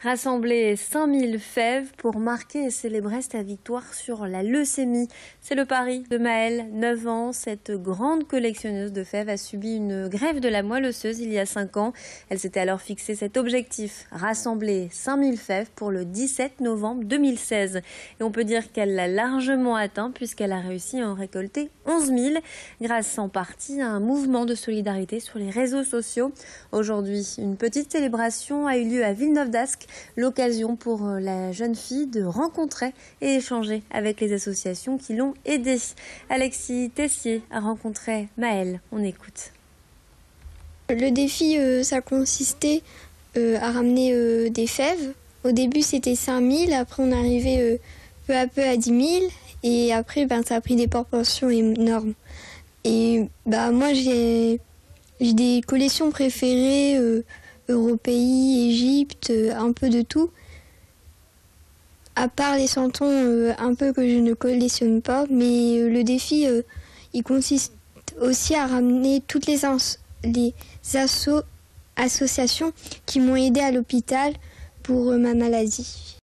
Rassembler 5000 fèves pour marquer et célébrer sa victoire sur la leucémie. C'est le pari de Maëlle, 9 ans. Cette grande collectionneuse de fèves a subi une greffe de la moelle osseuse il y a 5 ans. Elle s'était alors fixé cet objectif, rassembler 5000 fèves pour le 17 novembre 2016. Et on peut dire qu'elle l'a largement atteint puisqu'elle a réussi à en récolter 11 000 grâce en partie à un mouvement de solidarité sur les réseaux sociaux. Aujourd'hui, une petite célébration a eu lieu à Villeneuve-d'Ascq. L'occasion pour la jeune fille de rencontrer et échanger avec les associations qui l'ont aidée. Alexis Tessier a rencontré Maëlle. On écoute. Le défi, ça consistait à ramener des fèves. Au début, c'était 5000. Après, on arrivait peu à peu à 10 000. Et après, ça a pris des proportions énormes. Et moi, j'ai des collections préférées. Européi, Égypte, un peu de tout. À part les santons, un peu que je ne collectionne pas, mais le défi, il consiste aussi à ramener toutes les associations qui m'ont aidé à l'hôpital pour ma maladie.